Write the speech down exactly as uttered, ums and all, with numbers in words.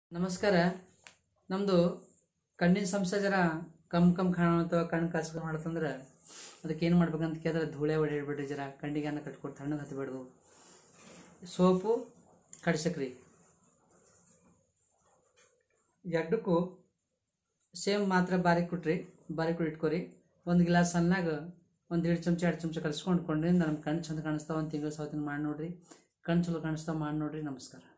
ನಮಸ್ಕಾರ. ನಮ್ಮದು ಕಣ್ಣಿನ ಸಮಸ್ಯೆ ಜರ ಕಮ್ ಕಮ್ ಕಾಣುತ್ತವ, ಕಣ್ಣು ಕಾಸು ಮಾಡತ್ತಂದ್ರೆ ಅದಕ್ಕೆ ಏನು ಮಾಡ್ಬೇಕಂತ ಕೇಳಿದ್ರೆ ಧೂಳೆ ಹೊಡೆಯಬಿಡ್ರಿ, ಜರ ಕಣ್ಣಿಗೆ ಅನ್ನ ಕಟ್ಕೊಟ್ಟು ತಣ್ಣಗೆ ಹತ್ತಬೇಡ್ದು. ಸೋಪು ಕಡ್ಸಕ್ರಿ ಎಡ್ಡಕ್ಕೂ ಸೇಮ್ ಮಾತ್ರ ಬಾರಿಗೆ ಕೊಟ್ರಿ, ಬಾರಿಗೆ ಕೊಟ್ಟು ಇಟ್ಕೊರಿ. ಒಂದು ಗ್ಲಾಸ್ ಅನ್ನಾಗ ಒಂದು ಎರಡು ಚಮಚ ಎರಡು ಚಮಚ ಕಲಿಸ್ಕೊಂಡ್ಕೊಂಡ್ರಿ ನಮ್ಮ ಕಣ್ಣು ಚಂದ ಕಾಣಿಸ್ತಾವ. ಒಂದು ತಿಂಗಳು ಸವತ್ತಿನ ಮಾಡಿ ನೋಡ್ರಿ, ಕಣ್ಣು ಚಲೋ ಕಾಣಿಸ್ತಾವ, ಮಾಡಿ ನೋಡ್ರಿ. ನಮಸ್ಕಾರ.